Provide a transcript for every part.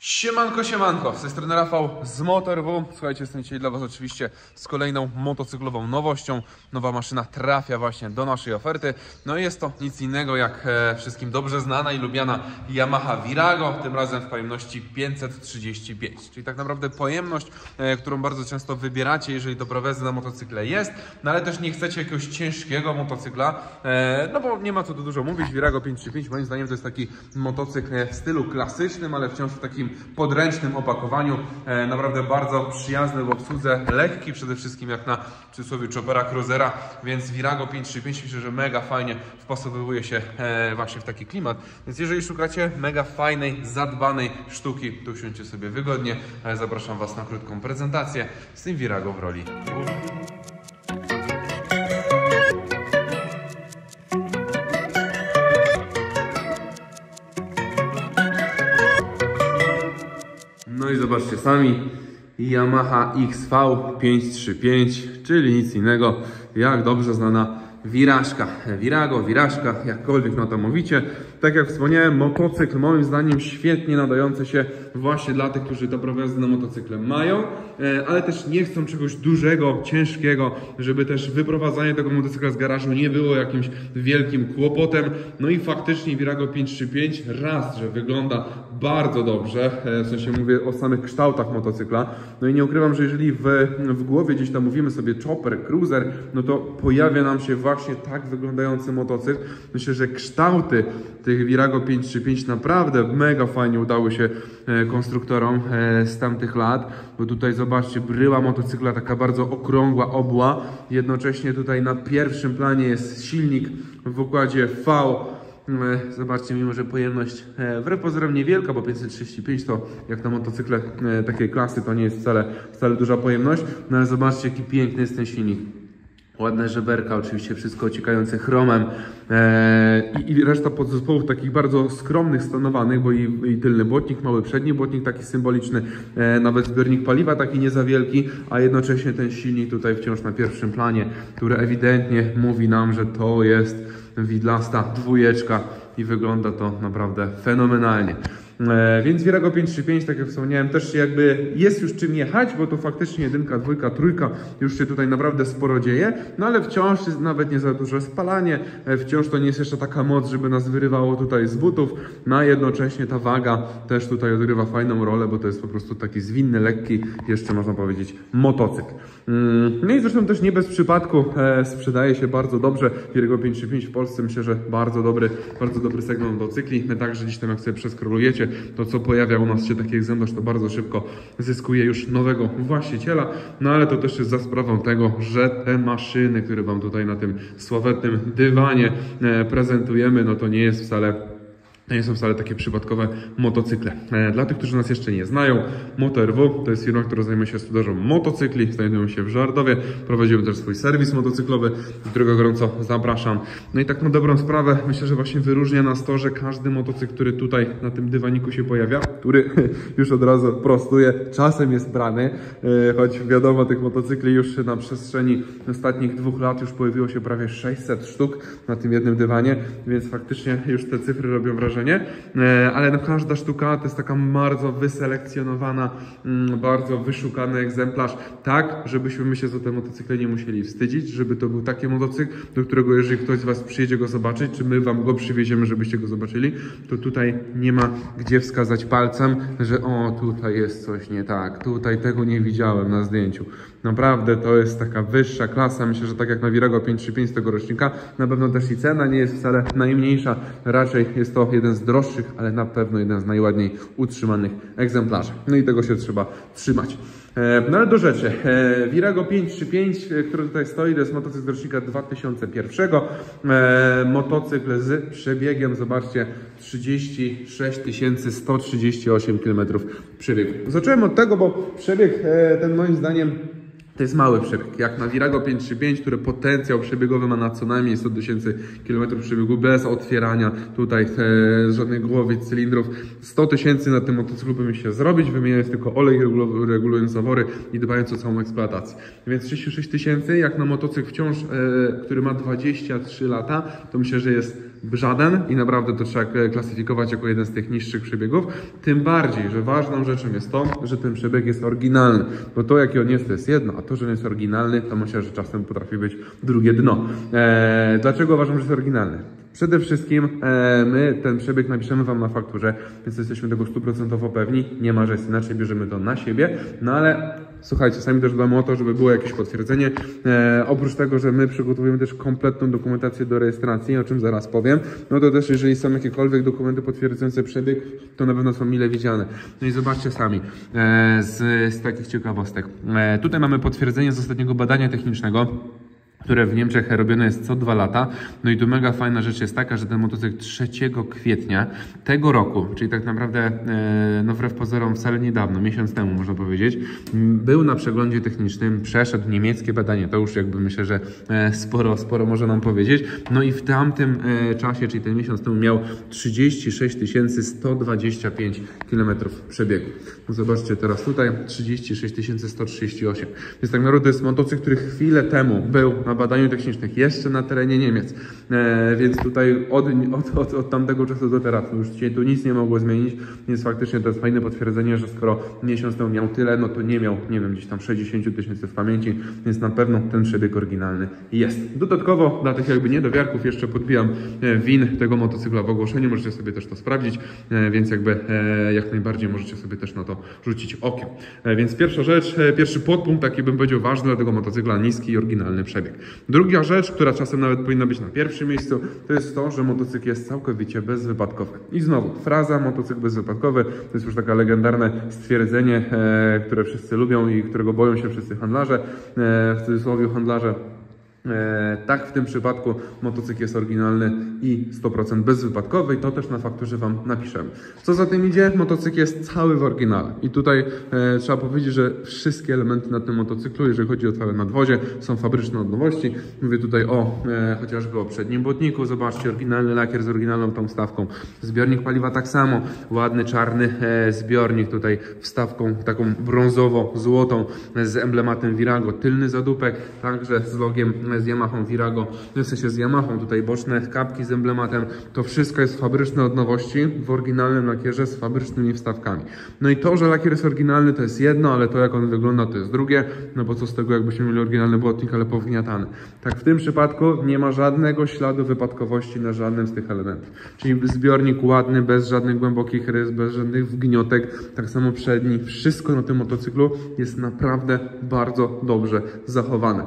Siemanko, siemanko, z tej strony Rafał z Motor.w. Słuchajcie, jestem dzisiaj dla Was oczywiście z kolejną motocyklową nowością. Nowa maszyna trafia właśnie do naszej oferty. No i jest to nic innego jak wszystkim dobrze znana i lubiana Yamaha Virago, tym razem w pojemności 535. Czyli tak naprawdę pojemność, którą bardzo często wybieracie, jeżeli do prawezy na motocykle jest, no ale też nie chcecie jakiegoś ciężkiego motocykla, no bo nie ma co tu dużo mówić. Virago 535 moim zdaniem to jest taki motocykl w stylu klasycznym, ale wciąż w takim podręcznym opakowaniu, naprawdę bardzo przyjazny w obsłudze, lekki przede wszystkim jak na przysłowie Chopera Cruisera, więc Virago 535 myślę, że mega fajnie wpasowuje się właśnie w taki klimat, więc jeżeli szukacie mega fajnej, zadbanej sztuki, to usiądźcie sobie wygodnie, zapraszam Was na krótką prezentację z tym Virago w roli głównej. No i zobaczcie sami, Yamaha XV535, czyli nic innego jak dobrze znana wirażka. Virago, wirażka, jakkolwiek na to mówicie. Tak jak wspomniałem, motocykl moim zdaniem świetnie nadający się właśnie dla tych, którzy dobro jazdy na motocykle mają, ale też nie chcą czegoś dużego, ciężkiego, żeby też wyprowadzanie tego motocykla z garażu nie było jakimś wielkim kłopotem. No i faktycznie Virago 535 raz, że wygląda bardzo dobrze, w sensie mówię o samych kształtach motocykla. No i nie ukrywam, że jeżeli w głowie gdzieś tam mówimy sobie Chopper, Cruiser, no to pojawia nam się właśnie tak wyglądający motocykl. Myślę, że kształty tych Virago 535 naprawdę mega fajnie udały się konstruktorom z tamtych lat, bo tutaj zobaczcie, bryła motocykla taka bardzo okrągła, obła, jednocześnie tutaj na pierwszym planie jest silnik w układzie V. Zobaczcie, mimo że pojemność wbrew pozorom niewielka, bo 535 to jak na motocykle takiej klasy to nie jest wcale duża pojemność, no ale zobaczcie, jaki piękny jest ten silnik. Ładne żeberka, oczywiście wszystko ociekające chromem i reszta podzespołów takich bardzo skromnych, stonowanych, bo i tylny błotnik, mały przedni błotnik taki symboliczny, nawet zbiornik paliwa taki nie za wielki, a jednocześnie ten silnik tutaj wciąż na pierwszym planie, który ewidentnie mówi nam, że to jest widlasta dwójeczka i wygląda to naprawdę fenomenalnie. Więc Virago 535, tak jak wspomniałem, też jakby jest już czym jechać, bo to faktycznie jedynka, dwójka, trójka, już się tutaj naprawdę sporo dzieje, no ale wciąż jest nawet nie za duże spalanie, wciąż to nie jest jeszcze taka moc, żeby nas wyrywało tutaj z butów, no a jednocześnie ta waga też tutaj odgrywa fajną rolę, bo to jest po prostu taki zwinny, lekki, jeszcze można powiedzieć motocykl. No i zresztą też nie bez przypadku sprzedaje się bardzo dobrze. Virago 535 w Polsce myślę, że bardzo dobry segment motocykli. My także gdzieś tam jak sobie przeskrolujecie, to co pojawia u nas się taki egzemplarz, to bardzo szybko zyskuje już nowego właściciela, no ale to też jest za sprawą tego, że te maszyny, które Wam tutaj na tym sławetnym dywanie prezentujemy, no to nie są wcale takie przypadkowe motocykle. Dla tych, którzy nas jeszcze nie znają, Motor.w to jest firma, która zajmuje się sprzedażą motocykli. Znajdujemy się w Żardowie. Prowadzimy też swój serwis motocyklowy, do którego gorąco zapraszam. No i tak na dobrą sprawę, myślę, że właśnie wyróżnia nas to, że każdy motocykl, który tutaj na tym dywaniku się pojawia, który już od razu prostuje, czasem jest brany, choć wiadomo, tych motocykli już na przestrzeni ostatnich 2 lat już pojawiło się prawie 600 sztuk na tym jednym dywanie, więc faktycznie już te cyfry robią wrażenie. Ale no każda sztuka to jest taka bardzo wyselekcjonowana, bardzo wyszukany egzemplarz, tak, żebyśmy my się za te motocykle nie musieli wstydzić, żeby to był taki motocykl, do którego jeżeli ktoś z Was przyjedzie go zobaczyć, czy my Wam go przywieziemy, żebyście go zobaczyli, to tutaj nie ma gdzie wskazać palcem, że o, tutaj jest coś nie tak, tutaj tego nie widziałem na zdjęciu. Naprawdę to jest taka wyższa klasa. Myślę, że tak jak na Virago 535 z tego rocznika, na pewno też i cena nie jest wcale najmniejsza. Raczej jest to jeden z droższych, ale na pewno jeden z najładniej utrzymanych egzemplarzy. No i tego się trzeba trzymać. No ale do rzeczy. Virago 535, który tutaj stoi, to jest motocykl z rocznika 2001. Motocykl z przebiegiem, zobaczcie, 36 138 km przebiegu. Zacząłem od tego, bo przebieg ten moim zdaniem to jest mały przebieg, jak na Virago 535, które potencjał przebiegowy ma na co najmniej 100 000 km przebiegu bez otwierania tutaj żadnych głowic, cylindrów. 100 000 na tym motocyklu powinien się zrobić, wymieniając tylko olej, regulując zawory i dbając o całą eksploatację. Więc 36 000 jak na motocykl wciąż, który ma 23 lata, to myślę, że jest żaden i naprawdę to trzeba klasyfikować jako jeden z tych niższych przebiegów. Tym bardziej, że ważną rzeczą jest to, że ten przebieg jest oryginalny, bo to jaki on jest, to jest jedno, a to, że on jest oryginalny, to myślę, że czasem potrafi być drugie dno. Dlaczego uważam, że jest oryginalny? Przede wszystkim my ten przebieg napiszemy Wam na fakturze, więc jesteśmy tego 100% pewni, nie ma, że jest inaczej, bierzemy to na siebie, no ale słuchajcie, sami też dbamy o to, żeby było jakieś potwierdzenie. Oprócz tego, że my przygotowujemy też kompletną dokumentację do rejestracji, o czym zaraz powiem, no to też jeżeli są jakiekolwiek dokumenty potwierdzające przebieg, to na pewno są mile widziane. No i zobaczcie sami, z takich ciekawostek. Tutaj mamy potwierdzenie z ostatniego badania technicznego, które w Niemczech robione jest co 2 lata. No i tu mega fajna rzecz jest taka, że ten motocykl 3 kwietnia tego roku, czyli tak naprawdę no wbrew pozorom wcale niedawno, miesiąc temu można powiedzieć, był na przeglądzie technicznym, przeszedł niemieckie badanie, to już jakby myślę, że sporo może nam powiedzieć. No i w tamtym czasie, czyli ten miesiąc temu miał 36 125 km przebiegu. No zobaczcie teraz tutaj 36 138. Więc tak naprawdę to jest motocykl, który chwilę temu był na badaniu technicznych jeszcze na terenie Niemiec, więc tutaj od tamtego czasu do teraz już się tu nic nie mogło zmienić, więc faktycznie to jest fajne potwierdzenie, że skoro miesiąc temu miał tyle, no to nie miał, nie wiem, gdzieś tam 60 000 w pamięci, więc na pewno ten przebieg oryginalny jest. Dodatkowo dla tych jakby niedowiarków jeszcze podbijam VIN tego motocykla w ogłoszeniu, możecie sobie też to sprawdzić, więc jakby jak najbardziej możecie sobie też na to rzucić okiem. Więc pierwsza rzecz, pierwszy podpunkt, taki bym powiedział ważny dla tego motocykla, niski i oryginalny przebieg. Druga rzecz, która czasem nawet powinna być na pierwszym miejscu, to jest to, że motocykl jest całkowicie bezwypadkowy. I znowu, fraza motocykl bezwypadkowy to jest już takie legendarne stwierdzenie, które wszyscy lubią i którego boją się wszyscy handlarze, w cudzysłowie handlarze. Tak, w tym przypadku motocykl jest oryginalny i 100% bezwypadkowy i to też na fakturze Wam napiszemy. Co za tym idzie? Motocykl jest cały w oryginale i tutaj trzeba powiedzieć, że wszystkie elementy na tym motocyklu, jeżeli chodzi o całe nadwozie, są fabryczne od nowości. Mówię tutaj chociażby o przednim błotniku, zobaczcie, oryginalny lakier z oryginalną tą wstawką. Zbiornik paliwa tak samo, ładny czarny zbiornik tutaj wstawką taką brązowo-złotą z emblematem Virago, tylny zadupek, także z logiem z Yamahą Virago, w sensie z Yamahą, tutaj boczne kapki z emblematem, to wszystko jest fabryczne od nowości, w oryginalnym lakierze z fabrycznymi wstawkami. No i to, że lakier jest oryginalny, to jest jedno, ale to jak on wygląda, to jest drugie, no bo co z tego, jakbyśmy mieli oryginalny błotnik, ale powgniatany. Tak w tym przypadku nie ma żadnego śladu wypadkowości na żadnym z tych elementów. Czyli zbiornik ładny, bez żadnych głębokich rys, bez żadnych wgniotek, tak samo przedni, wszystko na tym motocyklu jest naprawdę bardzo dobrze zachowane.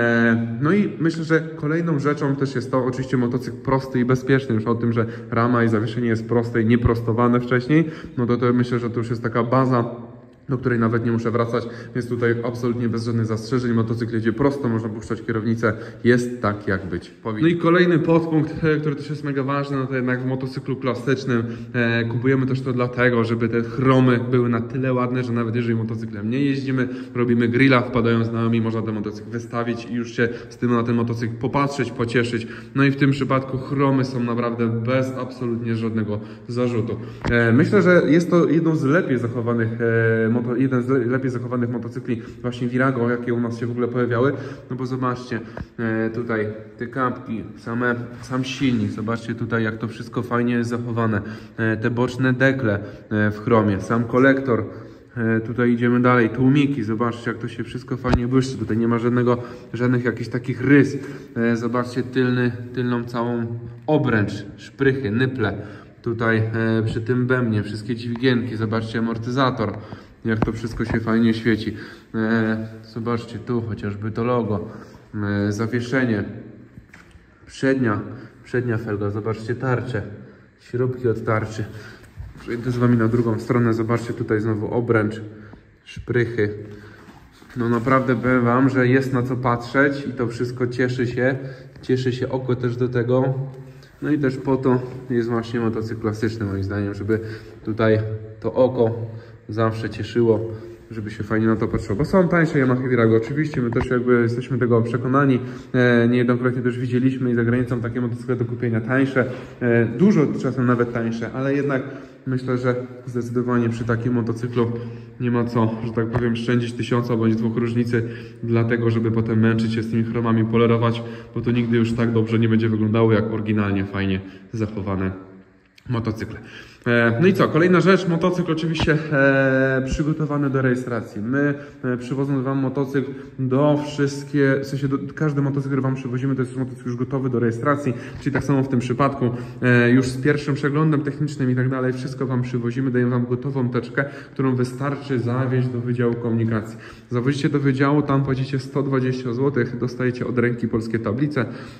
No i myślę, że kolejną rzeczą też jest to, oczywiście motocykl prosty i bezpieczny, już o tym, że rama i zawieszenie jest proste i nieprostowane wcześniej, no to myślę, że to już jest taka baza, do której nawet nie muszę wracać, więc tutaj absolutnie bez żadnych zastrzeżeń, motocykl jedzie prosto, można puszczać kierownicę, jest tak jak być powinno. No i kolejny podpunkt, który też jest mega ważny, no to jednak w motocyklu klasycznym kupujemy też to dlatego, żeby te chromy były na tyle ładne, że nawet jeżeli motocyklem nie jeździmy, robimy grilla, wpadają znajomi, można ten motocykl wystawić i już się z tym na ten motocykl popatrzeć, pocieszyć. No i w tym przypadku chromy są naprawdę bez absolutnie żadnego zarzutu. Myślę, że jest to jedną z lepiej zachowanych jeden z lepiej zachowanych motocykli właśnie Virago, jakie u nas się w ogóle pojawiały, no bo zobaczcie, tutaj te kapki, sam silnik, zobaczcie tutaj jak to wszystko fajnie jest zachowane, te boczne dekle w chromie, sam kolektor, tutaj idziemy dalej, tłumiki, zobaczcie jak to się wszystko fajnie błyszczy, tutaj nie ma żadnych jakichś takich rys, zobaczcie tylną całą obręcz, szprychy, nyple, tutaj przy tym bębnie, wszystkie dźwigienki, zobaczcie amortyzator, jak to wszystko się fajnie świeci. Zobaczcie tu chociażby to logo, zawieszenie, przednia felga, zobaczcie tarczę, śrubki od tarczy. Przejdę z Wami na drugą stronę, zobaczcie tutaj znowu obręcz, szprychy. No naprawdę powiem Wam, że jest na co patrzeć i to wszystko cieszy się oko też do tego. No i też po to jest właśnie motocykl klasyczny moim zdaniem, żeby tutaj to oko zawsze cieszyło, żeby się fajnie na to patrzyło, bo są tańsze Yamaha Virago, oczywiście, my też jakby jesteśmy tego przekonani, niejednokrotnie też widzieliśmy i za granicą takie motocykle do kupienia tańsze, dużo czasem nawet tańsze, ale jednak myślę, że zdecydowanie przy takim motocyklu nie ma co, że tak powiem, szczędzić 1000 bądź 2 różnicy, dlatego żeby potem męczyć się z tymi chromami, polerować, bo to nigdy już tak dobrze nie będzie wyglądało jak oryginalnie, fajnie zachowane motocykle. No i co? Kolejna rzecz, motocykl oczywiście przygotowany do rejestracji. My przywoząc Wam motocykl w sensie każdy motocykl, który Wam przywozimy, to jest motocykl już gotowy do rejestracji, czyli tak samo w tym przypadku, już z pierwszym przeglądem technicznym i tak dalej, wszystko Wam przywozimy, dajemy Wam gotową teczkę, którą wystarczy zawieźć do Wydziału Komunikacji. Zawozicie do Wydziału, tam płacicie 120 zł, dostajecie od ręki polskie tablice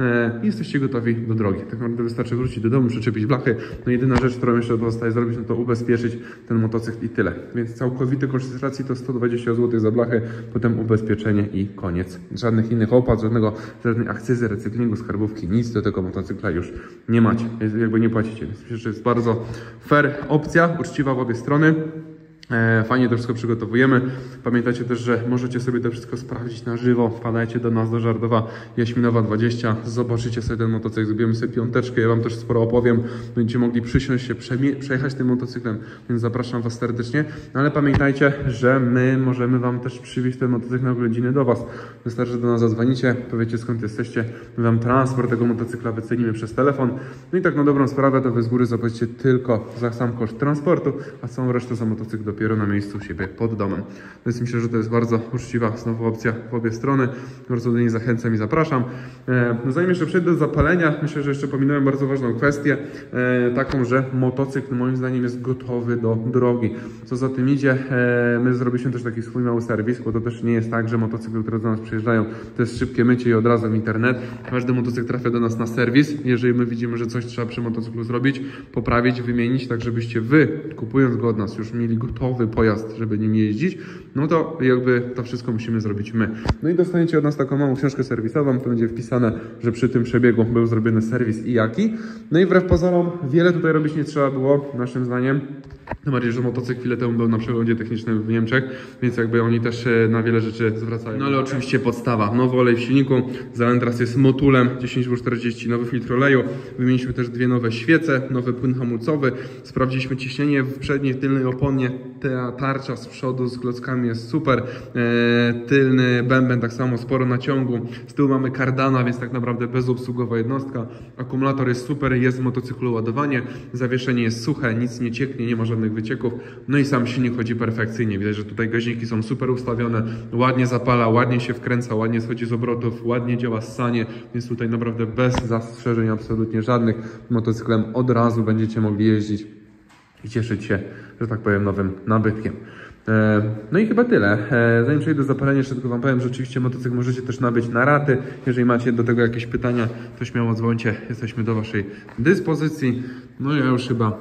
i jesteście gotowi do drogi. Tak naprawdę wystarczy wrócić do domu, przyczepić blachy. No jedyna rzecz, którą jeszcze pozostaje zrobić, no to ubezpieczyć ten motocykl i tyle. Więc całkowity koszt rejestracji to 120 zł za blachy, potem ubezpieczenie i koniec. Żadnych innych opłat, żadnej akcyzy, recyklingu, skarbówki, nic do tego motocykla już nie macie. Jakby nie płacicie. Więc myślę, że jest bardzo fair opcja, uczciwa w obie strony. Fajnie to wszystko przygotowujemy. Pamiętajcie też, że możecie sobie to wszystko sprawdzić na żywo. Wpadajcie do nas do Żardowa Jaśminowa 20. Zobaczycie sobie ten motocykl. Zrobimy sobie piąteczkę. Ja Wam też sporo opowiem. Będziecie mogli przysiąść się, przejechać tym motocyklem, więc zapraszam Was serdecznie. No ale pamiętajcie, że my możemy Wam też przywieźć ten motocykl na oględziny do Was. Wystarczy, że do nas zadzwonicie, powiecie skąd jesteście. My Wam transport tego motocykla wycenimy przez telefon. No i tak na dobrą sprawę to Wy z góry zapłacicie tylko za sam koszt transportu, a całą resztę za motocykl dopiero na miejscu u siebie pod domem. Więc myślę, że to jest bardzo uczciwa znowu opcja w obie strony. Bardzo do niej zachęcam i zapraszam. No zanim jeszcze przejdę do zapalenia, myślę, że jeszcze pominąłem bardzo ważną kwestię, taką, że motocykl moim zdaniem jest gotowy do drogi. Co za tym idzie, my zrobiliśmy też taki swój mały serwis, bo to też nie jest tak, że motocykle, które do nas przyjeżdżają, to jest szybkie mycie i od razu w internet. Każdy motocykl trafia do nas na serwis. Jeżeli my widzimy, że coś trzeba przy motocyklu zrobić, poprawić, wymienić, tak żebyście Wy, kupując go od nas, już mieli gotowy pojazd, żeby nim jeździć, no to jakby to wszystko musimy zrobić my. No i dostaniecie od nas taką małą książkę serwisową, to będzie wpisane, że przy tym przebiegu był zrobiony serwis i jaki. No i wbrew pozorom wiele tutaj robić nie trzeba było, naszym zdaniem. Tym bardziej, że motocykl chwilę temu był na przeglądzie technicznym w Niemczech, więc jakby oni też na wiele rzeczy zwracają. No ale oczywiście podstawa. Nowy olej w silniku, Zalendras jest motulem 10W40, nowy filtr oleju. Wymieniliśmy też 2 nowe świece, nowy płyn hamulcowy. Sprawdziliśmy ciśnienie w przedniej, tylnej oponie. Ta tarcza z przodu z klockami jest super. Tylny bęben tak samo, sporo naciągu. Z tyłu mamy kardana, więc tak naprawdę bezobsługowa jednostka. Akumulator jest super, jest w motocyklu ładowanie. Zawieszenie jest suche, nic nie cieknie, nie ma żadnych wycieków. No i sam silnik chodzi perfekcyjnie. Widać, że tutaj gaźniki są super ustawione, ładnie zapala, ładnie się wkręca, ładnie schodzi z obrotów, ładnie działa ssanie, więc tutaj naprawdę bez zastrzeżeń absolutnie żadnych. Motocyklem od razu będziecie mogli jeździć i cieszyć się, że tak powiem, nowym nabytkiem. No i chyba tyle. Zanim przejdę do zapalenia, jeszcze tylko Wam powiem, że oczywiście motocykl możecie też nabyć na raty. Jeżeli macie do tego jakieś pytania, to śmiało dzwońcie. Jesteśmy do Waszej dyspozycji. No ja już chyba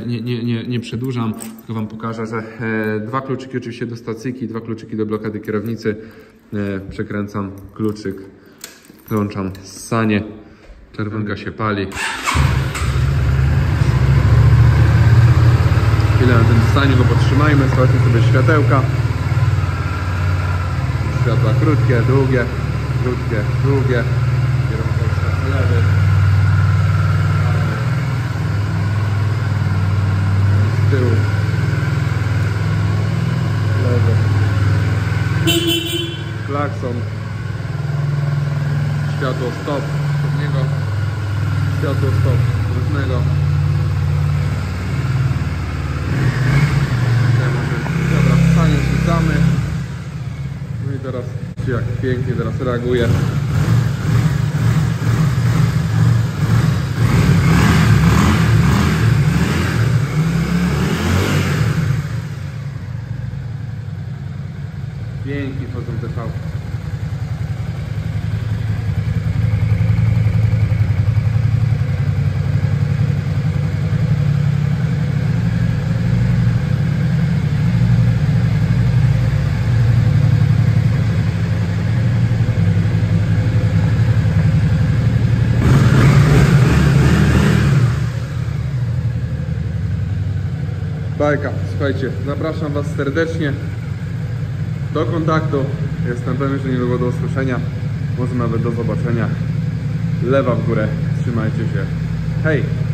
nie przedłużam, tylko Wam pokażę, że 2 kluczyki oczywiście do stacyjki, 2 kluczyki do blokady kierownicy. Przekręcam kluczyk, włączam ssanie, czerwonka się pali. Chwilę na tym stanie go podtrzymajmy, sprawdźmy sobie światełka. Światła krótkie, długie, krótkie, długie. Kierowca jest lewy. Z tyłu. Lewy. Klakson. Światło stop. Przedniego. Światło stop. Różnego. Dobra, stanie rzucamy. No i teraz jak pięknie teraz reaguje. Pięknie chodzą te fałki. Bajka, słuchajcie, zapraszam Was serdecznie do kontaktu. Jestem pewien, że niedługo do usłyszenia, może nawet do zobaczenia. Lewa w górę, trzymajcie się. Hej!